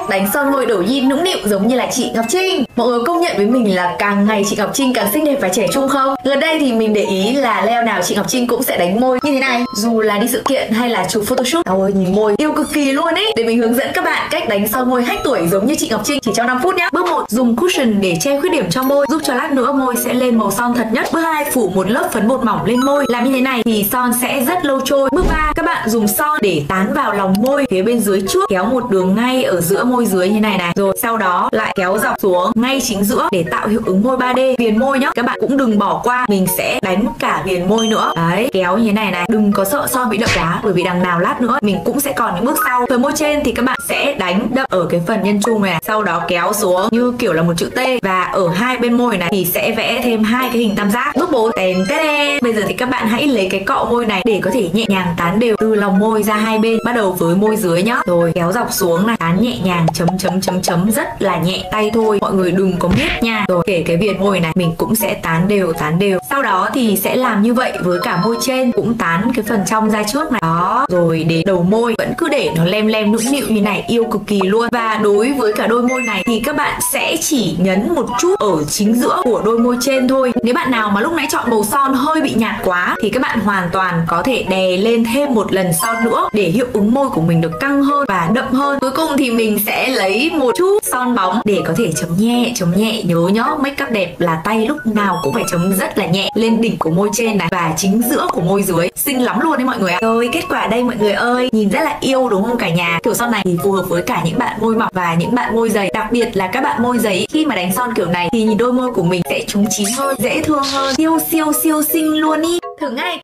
cách đánh son môi đổ yin nũng nịu giống như là chị Ngọc Trinh. Mọi người công nhận với mình là càng ngày chị Ngọc Trinh càng xinh đẹp và trẻ trung không? Gần đây thì mình để ý là leo nào chị Ngọc Trinh cũng sẽ đánh môi như thế này, dù là đi sự kiện hay là chụp photoshoot. Ôi nhìn môi yêu cực kỳ luôn ấy. Để mình hướng dẫn các bạn cách đánh son môi hack tuổi giống như chị Ngọc Trinh chỉ trong 5 phút nhá. Bước 1, dùng cushion để che khuyết điểm cho môi, giúp cho lát nữa môi sẽ lên màu son thật nhất. Bước 2, phủ một lớp phấn bột mỏng lên môi. Làm như thế này thì son sẽ rất lâu trôi. Bước 3, các bạn dùng son để tán vào lòng môi phía bên dưới trước, kéo một đường ngay ở giữa môi dưới như này này, rồi sau đó lại kéo dọc xuống ngay chính giữa để tạo hiệu ứng môi 3D. Viền môi nhá, các bạn cũng đừng bỏ qua, mình sẽ đánh cả viền môi nữa. Đấy, kéo như thế này này, đừng có sợ son bị đậm quá, bởi vì đằng nào lát nữa mình cũng sẽ còn những bước sau. Phần môi trên thì các bạn sẽ đánh đậm ở cái phần nhân trung này, sau đó kéo xuống như kiểu là một chữ T, và ở hai bên môi này thì sẽ vẽ thêm hai cái hình tam giác. Bước 4, tèn tét. Bây giờ thì các bạn hãy lấy cái cọ môi này để có thể nhẹ nhàng tán đều từ lòng môi ra hai bên, bắt đầu với môi dưới nhá, rồi kéo dọc xuống này, tán nhẹ nhàng, chấm rất là nhẹ tay thôi, mọi người đừng có miết nha. Rồi kể cái viền môi này mình cũng sẽ tán đều. Sau đó thì sẽ làm như vậy với cả môi trên, cũng tán cái phần trong ra trước này đó, rồi đến đầu môi vẫn cứ để nó lem nũng nịu như này, yêu cực kỳ luôn. Và đối với cả đôi môi này thì các bạn sẽ chỉ nhấn một chút ở chính giữa của đôi môi trên thôi. Nếu bạn nào mà lúc nãy chọn màu son hơi bị nhạt quá thì các bạn hoàn toàn có thể đè lên thêm một lần son nữa để hiệu ứng môi của mình được căng hơn và đậm hơn. Cuối cùng thì mình sẽ lấy một chút son bóng để có thể chấm nhẹ. Nhớ nhá, make up đẹp là tay lúc nào cũng phải chấm rất là nhẹ lên đỉnh của môi trên này và chính giữa của môi dưới, xinh lắm luôn đấy mọi người ạ. Rồi kết quả đây mọi người ơi, nhìn rất là yêu đúng không cả nhà? Kiểu son này thì phù hợp với cả những bạn môi mỏng và những bạn môi dày, đặc biệt là các bạn môi dày khi mà đánh son kiểu này thì nhìn đôi môi của mình sẽ chúm chím hơn, dễ thương hơn, siêu xinh luôn ý. Thử ngay.